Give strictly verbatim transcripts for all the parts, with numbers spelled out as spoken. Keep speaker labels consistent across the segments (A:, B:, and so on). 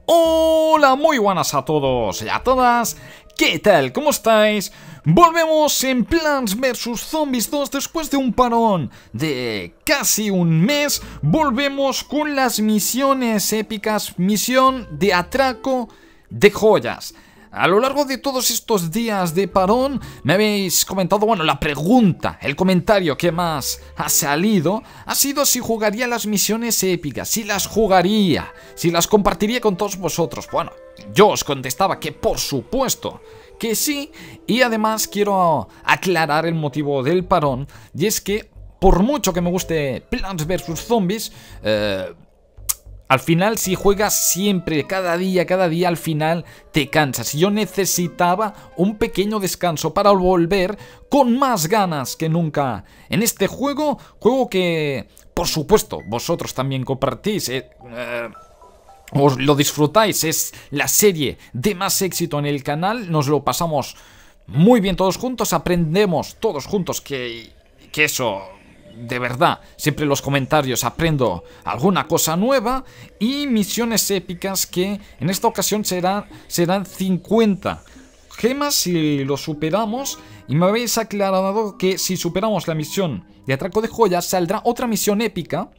A: Hola, muy buenas a todos y a todas. ¿Qué tal? ¿Cómo estáis? Volvemos en Plants versus. Zombies dos después de un parón de casi un mes. Volvemos con las misiones épicas. Misión de atraco de joyas. A lo largo de todos estos días de parón me habéis comentado, bueno, la pregunta, el comentario que más ha salido ha sido si jugaría las misiones épicas, si las jugaría, si las compartiría con todos vosotros. Bueno, yo os contestaba que por supuesto que sí, y además quiero aclarar el motivo del parón, y es que por mucho que me guste Plants versus. Zombies, eh... al final, si juegas siempre, cada día, cada día, al final te cansas. Y yo necesitaba un pequeño descanso para volver con más ganas que nunca en este juego. Juego que, por supuesto, vosotros también compartís, eh, eh, os lo disfrutáis. Es la serie de más éxito en el canal. Nos lo pasamos muy bien todos juntos. Aprendemos todos juntos que, que eso... de verdad, siempre en los comentarios aprendo alguna cosa nueva. Y misiones épicas que en esta ocasión serán, serán cincuenta gemas si lo superamos. Y me habéis aclarado que si superamos la misión de atraco de joyas saldrá otra misión épica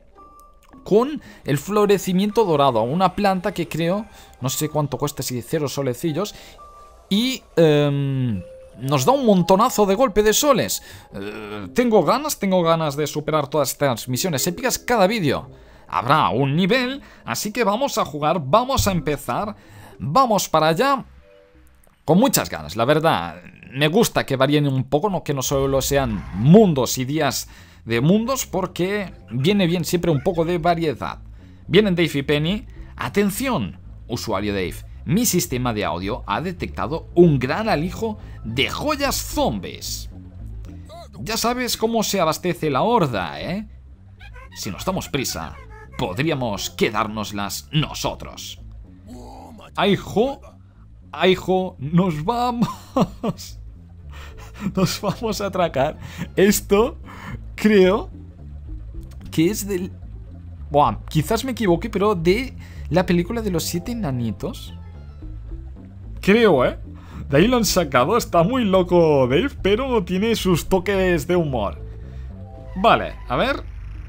A: con el florecimiento dorado, una planta que creo, no sé cuánto cuesta, si cero solecillos. Y... Um, nos da un montonazo de golpe de soles. eh, Tengo ganas, tengo ganas de superar todas estas misiones épicas. Cada vídeo habrá un nivel, así que vamos a jugar, vamos a empezar. Vamos para allá con muchas ganas, la verdad. Me gusta que varíen un poco, no que no solo sean mundos y días de mundos, porque viene bien siempre un poco de variedad. Vienen Dave y Penny. Atención, usuario Dave, mi sistema de audio ha detectado un gran alijo de joyas zombies. Ya sabes cómo se abastece la horda, ¿eh? Si nos damos prisa, podríamos quedárnoslas nosotros. ¡Aijo! ¡Aijo! ¡Nos vamos! Nos vamos a atracar. Esto creo que es del... Buah, quizás me equivoque, pero de la película de los siete enanitos. Creo, ¿eh? De ahí lo han sacado. Está muy loco Dave, pero tiene sus toques de humor. Vale, a ver.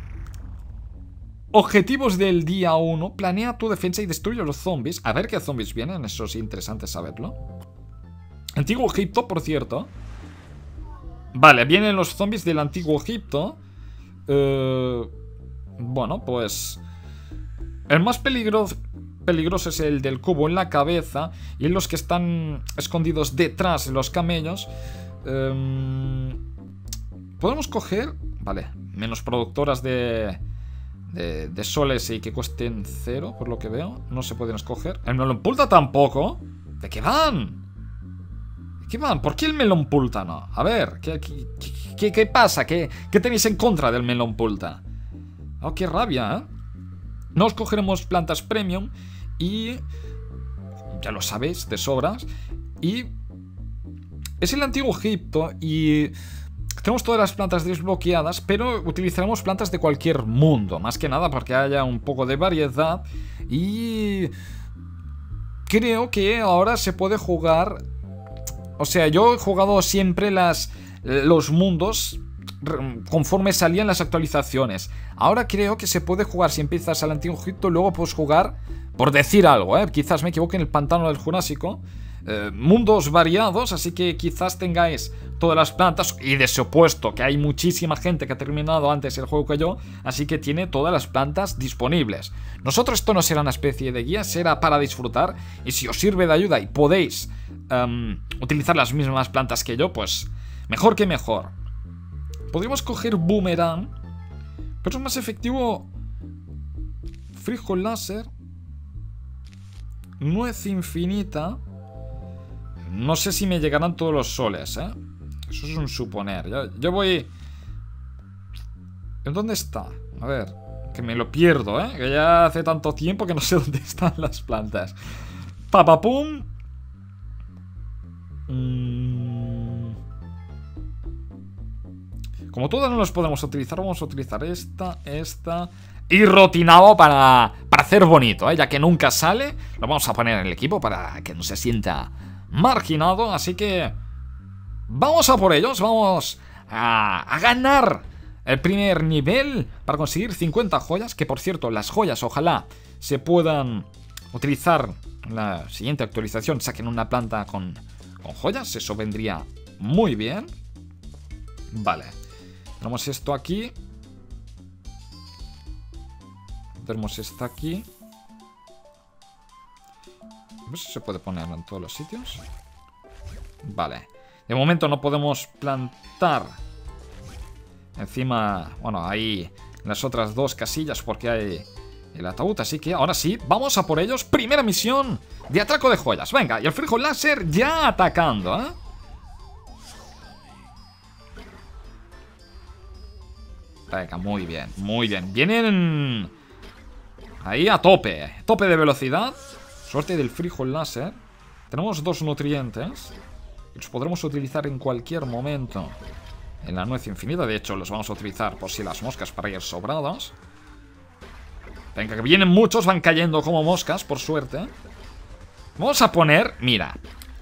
A: Objetivos del día uno. Planea tu defensa y destruye a los zombies. A ver qué zombies vienen. Eso es interesante saberlo. Antiguo Egipto, por cierto. Vale, vienen los zombies del Antiguo Egipto. Eh, bueno, pues... el más peligroso... peligroso es el del cubo en la cabeza. Y los que están escondidos detrás de los camellos. um, Podemos coger... Vale, menos productoras de, de De soles y que cuesten cero, por lo que veo. No se pueden escoger. El melón pulta tampoco. ¿De qué van? ¿De qué van? ¿Por qué el melón pulta no? A ver, ¿qué, qué, qué, qué pasa? ¿Qué, ¿Qué tenéis en contra del melón pulta? Oh, qué rabia, ¿eh? No os cogeremos plantas premium. Y ya lo sabéis de sobras. Y es el Antiguo Egipto. Y tenemos todas las plantas desbloqueadas, pero utilizaremos plantas de cualquier mundo, más que nada porque haya un poco de variedad. Y creo que ahora se puede jugar. O sea, yo he jugado siempre las, los mundos conforme salían las actualizaciones. Ahora creo que se puede jugar. Si empiezas al Antiguo Egipto, luego puedes jugar, por decir algo, ¿eh? Quizás me equivoque, en el pantano del Jurásico. eh, Mundos variados, así que quizás tengáis todas las plantas. Y de supuesto que hay muchísima gente que ha terminado antes el juego que yo, así que tiene todas las plantas disponibles. Nosotros esto no será una especie de guía, será para disfrutar. Y si os sirve de ayuda y podéis um, utilizar las mismas plantas que yo, pues mejor que mejor. Podríamos coger boomerang, pero es más efectivo frijol láser, nuez infinita. No sé si me llegarán todos los soles, ¿eh? Eso es un suponer. Yo, yo voy... ¿En dónde está? A ver, que me lo pierdo, ¿eh? Que ya hace tanto tiempo que no sé dónde están las plantas. Papapum. Mmm... Como todas no las podemos utilizar, vamos a utilizar esta, esta, Y Rotinabo para, para hacer bonito, ¿eh? Ya que nunca sale, lo vamos a poner en el equipo para que no se sienta marginado. Así que vamos a por ellos, vamos a, a ganar el primer nivel para conseguir cincuenta joyas. Que por cierto, las joyas ojalá se puedan utilizar en la siguiente actualización. Saquen una planta con, con joyas, eso vendría muy bien. Vale, tenemos esto aquí. Tenemos esta aquí. A ver si se puede poner en todos los sitios. Vale. De momento no podemos plantar encima, bueno, ahí las otras dos casillas porque hay el ataúd. Así que ahora sí, vamos a por ellos. Primera misión de atraco de joyas. Venga, y el frijo láser ya atacando, ¿eh? Venga, muy bien, muy bien. Vienen ahí a tope, tope de velocidad. Suerte del frijo láser. Tenemos dos nutrientes que los podremos utilizar en cualquier momento en la nuez infinita. De hecho, los vamos a utilizar por si las moscas para ir sobradas. Venga, que vienen muchos, van cayendo como moscas, por suerte. Vamos a poner, mira,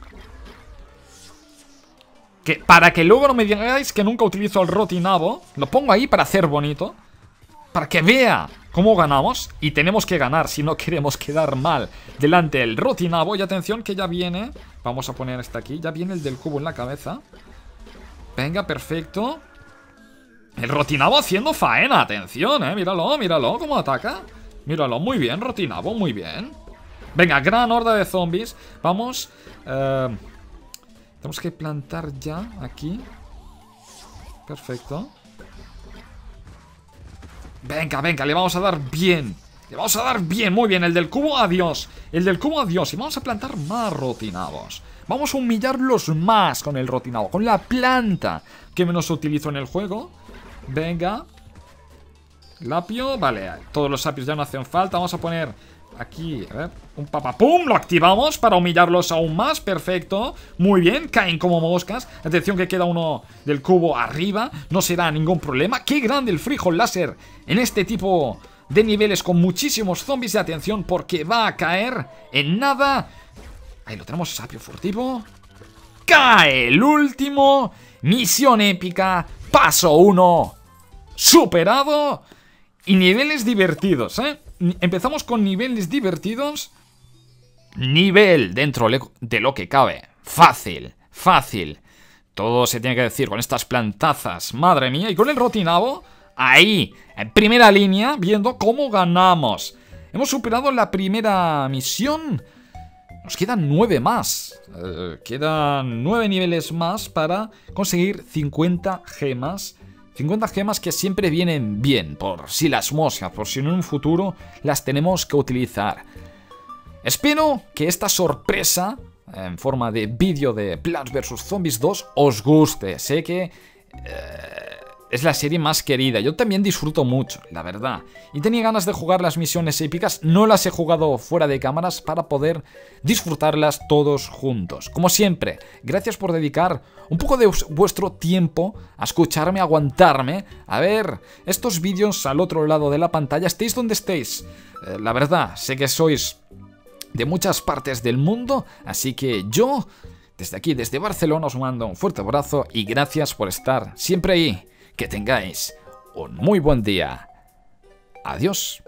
A: que para que luego no me digáis que nunca utilizo el Rotinabo, lo pongo ahí para hacer bonito, para que vea cómo ganamos. Y tenemos que ganar si no queremos quedar mal delante del Rotinabo. Y atención que ya viene, vamos a poner este aquí, ya viene el del cubo en la cabeza. Venga, perfecto. El Rotinabo haciendo faena, atención, eh, míralo, míralo cómo ataca. Míralo, muy bien, Rotinabo, muy bien. Venga, gran horda de zombies. Vamos, eh... tenemos que plantar ya aquí. Perfecto. Venga, venga, le vamos a dar bien. Le vamos a dar bien, muy bien. El del cubo, adiós. El del cubo, adiós. Y vamos a plantar más Rotinabos. Vamos a humillarlos más con el Rotinabo, con la planta que menos utilizo en el juego. Venga. Lapio, vale. Todos los sapios ya no hacen falta. Vamos a poner aquí, a ver, un papapum, lo activamos para humillarlos aún más, perfecto. Muy bien, caen como moscas. Atención que queda uno del cubo arriba, no será ningún problema. Qué grande el frijo láser en este tipo de niveles con muchísimos zombies. Y atención porque va a caer en nada. Ahí lo tenemos, sapio furtivo. Cae el último. Misión épica, paso uno superado. Y niveles divertidos, ¿eh? Empezamos con niveles divertidos. Nivel dentro de lo que cabe. Fácil, fácil. Todo se tiene que decir con estas plantazas. Madre mía, y con el Rotinabo ahí, en primera línea, viendo cómo ganamos. Hemos superado la primera misión. Nos quedan nueve más. eh, Quedan nueve niveles más para conseguir cincuenta gemas. cincuenta gemas que siempre vienen bien, por si las moscas, por si en un futuro las tenemos que utilizar. Espero que esta sorpresa, en forma de vídeo de Plants versus. Zombies dos, os guste. Sé que eh, es la serie más querida. Yo también disfruto mucho, la verdad. Y tenía ganas de jugar las misiones épicas. No las he jugado fuera de cámaras para poder disfrutarlas todos juntos. Como siempre, gracias por dedicar un poco de vuestro tiempo a escucharme, a aguantarme, a ver estos vídeos al otro lado de la pantalla. Estéis donde estéis. Eh, la verdad, sé que sois de muchas partes del mundo, así que yo, desde aquí, desde Barcelona, os mando un fuerte abrazo y gracias por estar siempre ahí. Que tengáis un muy buen día. Adiós.